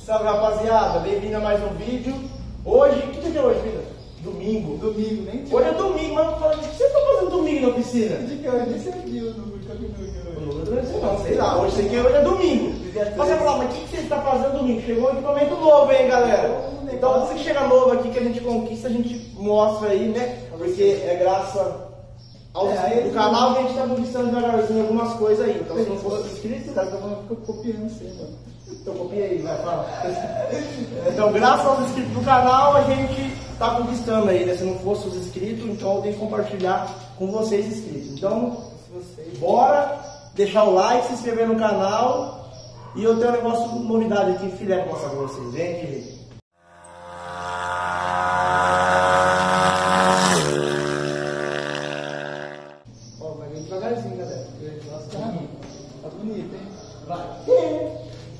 Salve, rapaziada, bem-vindo a mais um vídeo. Hoje, que dia é hoje, filha? Domingo. Domingo, nem tinha. Hoje é domingo, mas o que você tá fazendo domingo na piscina? De que hoje você viu no caminho? Não, sei lá, hoje é domingo. Você falar, mas o que você está fazendo domingo? Chegou um equipamento novo, hein, galera? Então, você que chega novo aqui, que a gente conquista, a gente mostra aí, né? Porque é graças ao do canal que a gente está conquistando devagarzinho algumas coisas aí. Então, se não fosse inscrito, tá copiando você, mano. Então copia aí, vai, fala. Então, graças aos inscritos do canal, a gente tá conquistando aí, né? Se não fosse os inscritos, então eu tenho que compartilhar com vocês inscritos. Então, bora deixar o like, se inscrever no canal. E eu tenho um negócio, novidade aqui, filé, pra mostrar pra vocês. Vem aqui, gente. Ó, vai vir devagarzinho, galera. Nossa, tá bonito, hein? Vai.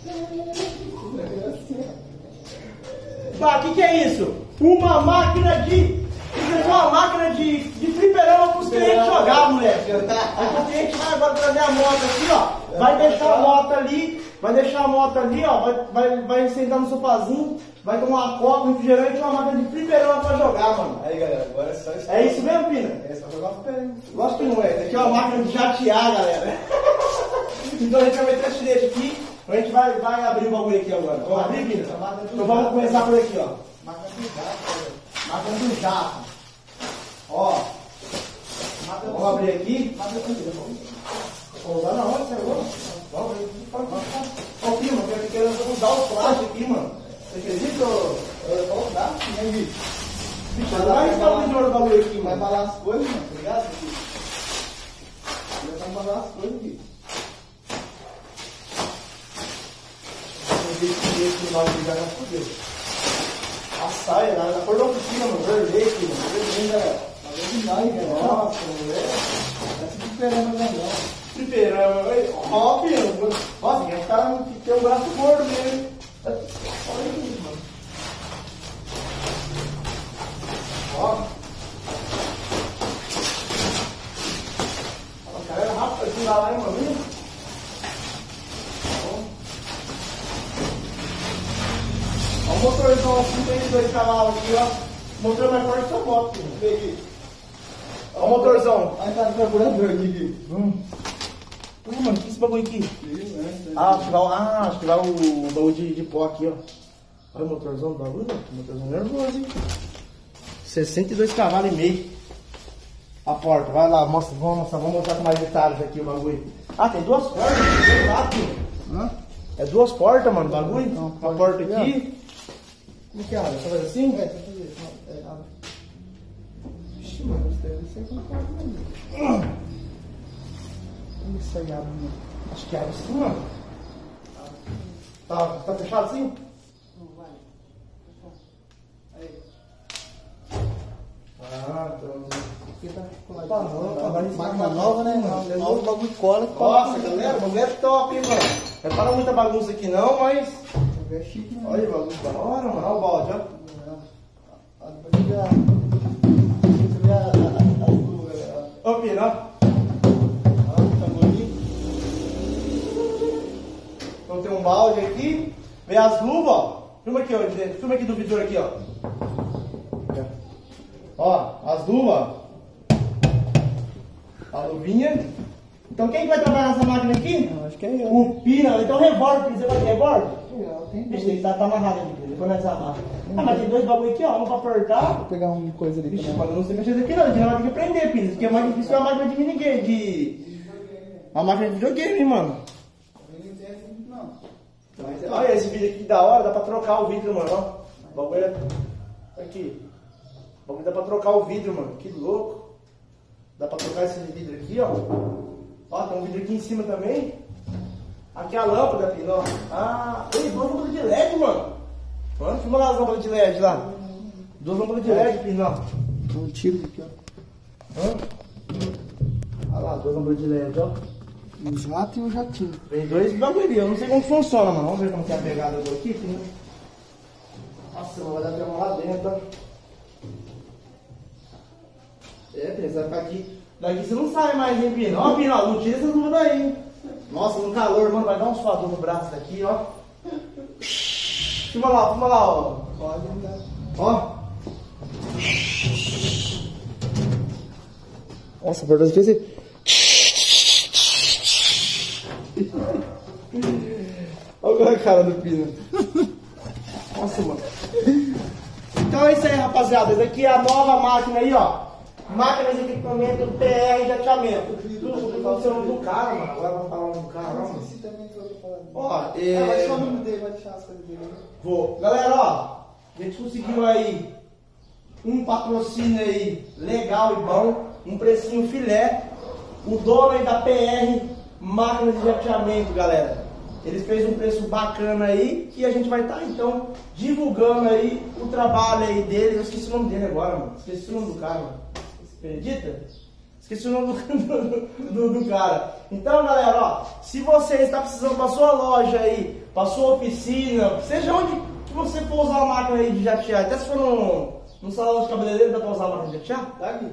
Pá, o que é isso? Uma máquina de... Uma máquina de fliperama para os clientes jogar, moleque. Aí o cliente vai agora trazer a moto aqui, ó. Vai deixar a moto ali, ó. Vai sentar no sofazinho, vai tomar uma coca, um refrigerante e uma máquina de fliperama para jogar, mano. Aí, galera, agora é só isso. É isso mesmo, Pina? É só jogar fliperama. Lógico que não é. Isso aqui é uma máquina de jatear, galera. Então a gente vai meter esse filete aqui. A gente vai abrir o bagulho aqui agora. Vamos abrir, Pina? Então vamos começar por aqui, ó. Máquina do jato, Máquina do jato. Ó. Vamos abrir aqui. Vou usar na hora, você agora? Vamos abrir aqui. Ó, Pina, eu tô querendo usar o plástico aqui, mano. Você acredita? Eu vou usar, né, bicho? Bicho, vai estar o melhor bagulho aqui, Vai mano. falar as coisas, mano, tá ligado? Vai falar as coisas aqui. Esse nome já não fudeu. A saia, na cor da oficina, mano. Vermelho aqui, mano. Vermelho, galera. Mas é demais, né? Nossa, mulher. Tá se esperando, né? Fliperama. Ó, Pino. Nossa, o cara tem um braço gordo mesmo. Olha isso, mano. Ó. O cara era rápido aqui lá, hein, mano? Ó o motorzão 52 cavalos aqui, ó. O motor mais forte que sua moto, filho. Vê aqui. Ó o motorzão. Aí tá no carburador aqui. Mano, que é esse bagulho aqui? Acho que vai o baú de pó aqui, ó. Olha o motorzão do bagulho, o motorzão nervoso, hein? 62 cavalos e meio. A porta, vai lá, vamos mostrar com mais detalhes aqui o bagulho. Ah, tem duas portas, tem quatro. É duas portas, mano, o bagulho. Não, uma porta aqui. Como que abre? Só faz assim? É, só fazer. Abre. Vixe, mano, isso deve ser complicado, né? Como isso aí abre, mano? Acho que abre assim, mano. Tá fechado assim? Não, vai. Aí. Então... Aqui tá colado. Máquina nova, né? Nova, o bagulho cola. Nossa, galera, o bagulho é top, hein, mano. Não é para muita bagunça aqui não, mas... É chique, né? Olha o bagulho da hora, mano. Olha o balde, ó. Ô, Pino, ó. Tá bonito. Então tem um balde aqui. Vem as luvas, ó. Filma aqui, ó. Filma aqui do visor aqui, ó. Ó, as luvas. A luvinha. Então quem vai trabalhar nessa máquina aqui? Não, acho que é eu. O Pina. Então revólver, você vai de revólver? Tem Vixe, tem que tá amarrado aqui, depois nós amarra. Ah, mas tem dois bagulho aqui, ó. Um pra apertar. Vou pegar uma coisa ali. Vixe, mas eu não sei mexer isso aqui não. A gente vai ter que aprender, Pina. Isso aqui é mais difícil que a máquina de minigame. Uma máquina de videogame, mano. Olha esse vídeo aqui que da hora, dá pra trocar o vidro, mano, ó. O bagulho é... Aqui. O bagulho dá pra trocar o vidro, mano. Que louco. Dá pra trocar esse vidro aqui, ó. Ó, tem um vidro aqui em cima também. Aqui a lâmpada, Pino, ó. Ah, ei, duas lâmpadas de LED, mano. Mano, filma lá as lâmpadas de LED lá. Duas lâmpadas de LED, Pino, ó. Um tiro aqui, ó. Olha lá, duas lâmpadas de LED, ó. Um jato e um jatinho. Tem dois bagulho ali, eu não sei como funciona, mano. Vamos ver como que é a pegada do aqui, Pino. Nossa, vai dar até lá dentro, ó. É, Pino, você vai ficar aqui. Daqui você não sai mais, hein, Pino? Ó, Pino, ó, não tira essas luvas daí, hein? Nossa, no calor, mano, vai dar um suador no braço daqui, ó. Fuma lá, ó. Pode andar. Ó. Nossa, por das vezes. Olha a cara do Pino. Nossa, mano. Então é isso aí, rapaziada. Essa aqui é a nova máquina aí, ó. Máquinas de equipamento PR de ateamento. Tudo funcionando do cara, mano. Agora vamos falar do cara, ó. Esqueci também que eu ia falar. Ó, Vai deixar o número dele, vai deixar as coisas dele. Vou. Galera, ó. A gente conseguiu aí um patrocínio aí legal e bom. Um precinho filé. O dono aí da PR Máquinas de Ateamento, galera. Ele fez um preço bacana aí e a gente vai estar então divulgando aí o trabalho aí dele. Eu esqueci o nome dele agora, mano. Esqueci o nome do cara, mano. Acredita? Esqueci o nome do cara. Então, galera, ó, se você está precisando para sua loja aí, para sua oficina, seja onde que você for usar uma máquina aí de jatear, até se for num salão de cabeleireiro, dá para usar a máquina de jatear? Tá aqui.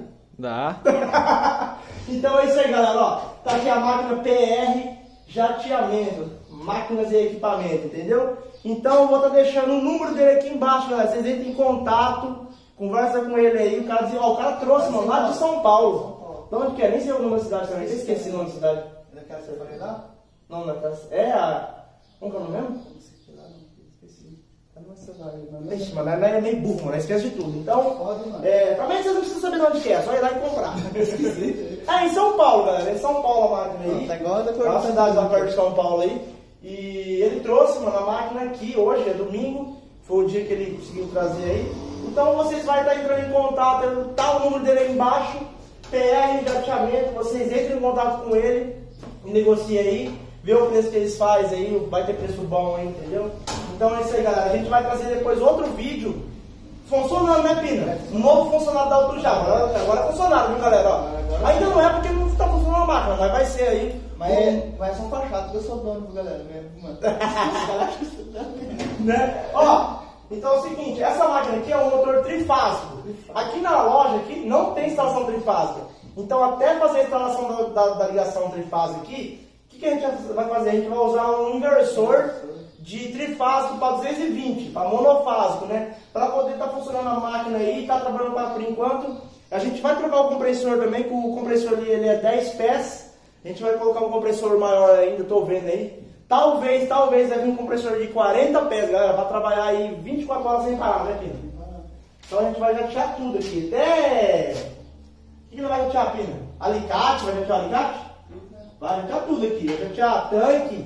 Dá. Então é isso aí, galera, ó. Tá aqui a máquina PR Jateamento. Máquinas e equipamento, entendeu? Então eu vou estar deixando o número dele aqui embaixo, galera. Vocês entrem em contato, conversa com ele aí. O cara diz, ó, o cara trouxe, mano, lá de São Paulo. De onde que é? Nem sei o nome da cidade também. Eu esqueci o nome da cidade. Daquela que você falei lá? Não, naquela. É a. Como que é o nome mesmo? Não sei que lá, não. Esqueci. Tá no celular aí, mano. Ixi, mano, é meio burro, mano. Esquece de tudo. Então, Pode, mano. também vocês não precisam saber de onde que é, é só ir lá e comprar. Esqueci. É em São Paulo, galera. É em São Paulo a máquina aí. Tá igual a da É uma cidade lá perto de São Paulo aí. E ele trouxe, mano, a máquina aqui hoje, é domingo. Foi o dia que ele conseguiu trazer aí. Então vocês vão estar entrando em contato, tá o número dele aí embaixo. PR de ateamento, vocês entrem em contato com ele, negociem aí, vê o preço que eles fazem aí, vai ter preço bom aí, entendeu? Então é isso aí, galera. A gente vai trazer depois outro vídeo funcionando, né, Pina? Um novo funcionário da Autojá. Agora é funcionário, viu, galera? Ó, ainda não é porque não está funcionando a máquina, mas vai ser aí. Mas é só fachada, porque eu sou dono, galera, mesmo, mano. Os caras acham que você tá vendo. Né? Ó, então é o seguinte, essa máquina aqui é um motor trifásico. Aqui na loja aqui não tem instalação trifásica. Então até fazer a instalação da ligação trifásica aqui, o que a gente vai fazer? A gente vai usar um inversor de trifásico para 220, para monofásico, né? Para poder estar funcionando a máquina aí, tá trabalhando por enquanto. A gente vai trocar o compressor também, que o compressor ali ele é 10 pés. A gente vai colocar um compressor maior ainda, tô vendo aí. Talvez vai vir um compressor de 40 pés, galera, para trabalhar aí 24 horas sem parar, né, Pina? Então a gente vai jatear tudo aqui, até... O que vai jatear, Pina? Alicate, vai jatear alicate? Vai jatear tudo aqui, vai jatear tanque,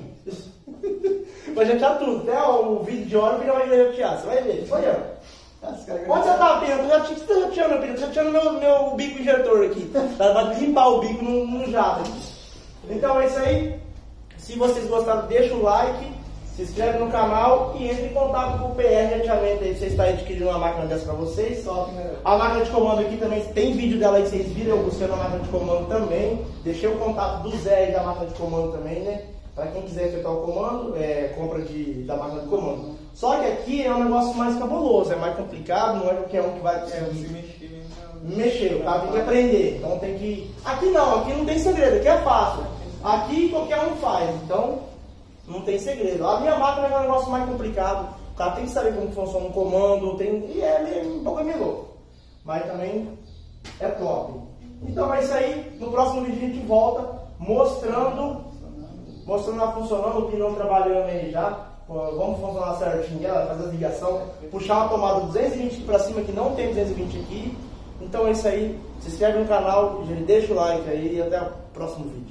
vai jatear tudo, até o vídeo de hora o Pina vai jatear, você vai ver, foi eu. Onde você tá, Pina? O que você tá jateando, Pina? Você tá jateando meu bico injetor aqui, vai limpar o bico no jato aqui. Então é isso aí. Se vocês gostaram, deixa o like, se inscreve no canal e entre em contato com o PR de ateamento aí. Você está adquirindo uma máquina dessa para vocês. Top, né? A máquina de comando aqui também tem vídeo dela aí que vocês viram. Eu busquei a máquina de comando também. Deixei o contato do Zé aí da máquina de comando também, né? Para quem quiser efetuar o comando, compra da máquina de comando. Só que aqui é um negócio mais cabuloso, é mais complicado, não é qualquer um que vai mexer, o cara tem que aprender. Então tem que. Aqui não tem segredo, aqui é fácil. Aqui qualquer um faz, então não tem segredo. A minha máquina é um negócio mais complicado. O cara tem que saber como funciona um comando, e é um pouco meio louco. Mas também é top. Então é isso aí. No próximo vídeo a gente volta mostrando ela funcionando, o pinão trabalhando aí já. Vamos funcionar certinho, ela fazer a ligação, puxar uma tomada 220 para cima, que não tem 220 aqui. Então é isso aí. Se inscreve no canal, deixa o like aí e até o próximo vídeo.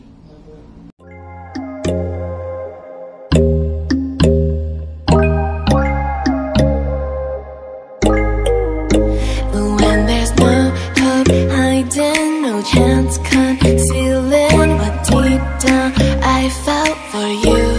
No chance concealing what deep down I felt for you.